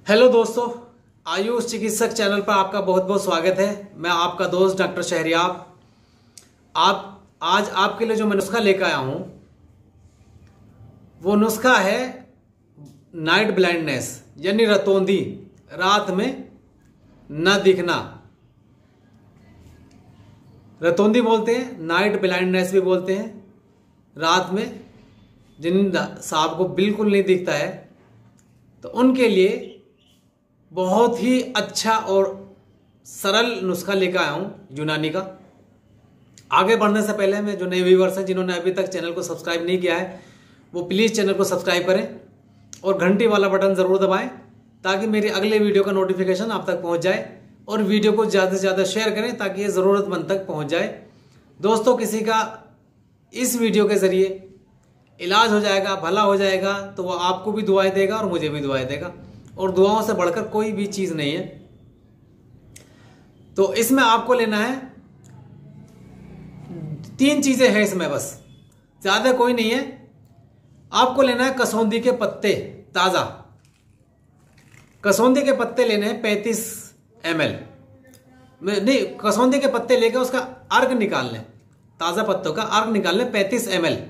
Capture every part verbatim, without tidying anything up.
Hello दोस्तों, आयुष चिकित्सक channel पर आपका बहुत बहुत स्वागत है। मैं आपका दोस्त डॉक्टर शहरियाब। आप आज आपके लिए जो मैं नुस्खा लेकर आया हूं वो नुस्खा है नाइट ब्लाइंडनेस, यानी रतौंधी, रात में न दिखना। रतौंधी बोलते हैं, नाइट ब्लाइंडनेस भी बोलते हैं। रात में जिन साहब को बिल्कुल नहीं दिखता है तो उनके लिए बहुत ही अच्छा और सरल नुस्खा लेकर आया हूं यूनानी का। आगे बढ़ने से पहले मैं जो नए व्यूवर्स हैं जिन्होंने अभी तक चैनल को सब्सक्राइब नहीं किया है वो प्लीज़ चैनल को सब्सक्राइब करें और घंटी वाला बटन ज़रूर दबाएं ताकि मेरी अगले वीडियो का नोटिफिकेशन आप तक पहुंच जाए। और वीडियो को ज़्यादा से ज़्यादा शेयर करें ताकि ये ज़रूरतमंद तक पहुंच जाए। दोस्तों, किसी का इस वीडियो के ज़रिए इलाज हो जाएगा, भला हो जाएगा, तो वो आपको भी दुआएं देगा और मुझे भी दुआएं देगा। और दुआओं से बढ़कर कोई भी चीज़ नहीं है। तो इसमें आपको लेना है, तीन चीज़ें हैं इसमें, बस ज़्यादा कोई नहीं है। आपको लेना है कसौंधी के पत्ते, ताज़ा कसौंधी के पत्ते लेने हैं पैंतीस एम एल नहीं, कसौंधी के पत्ते लेकर उसका अर्क निकाल लें, ताज़ा पत्तों का अर्क निकाल लें पैंतीस एम एल।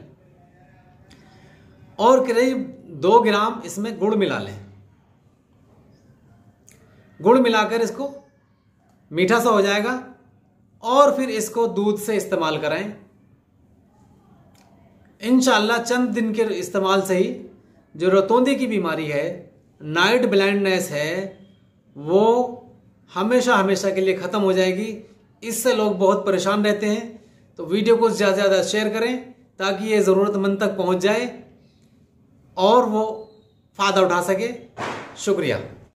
और करीब दो ग्राम इसमें गुड़ मिला लें। गुड़ मिलाकर इसको मीठा सा हो जाएगा और फिर इसको दूध से इस्तेमाल कराएं। इंशाल्लाह चंद दिन के इस्तेमाल से ही जो रतौंधी की बीमारी है, नाइट ब्लाइंडनेस है, वो हमेशा हमेशा के लिए ख़त्म हो जाएगी। इससे लोग बहुत परेशान रहते हैं। तो वीडियो को ज़्यादा से ज़्यादा शेयर करें ताकि ये ज़रूरतमंद तक पहुंच जाए और वो फ़ायदा उठा सके। शुक्रिया।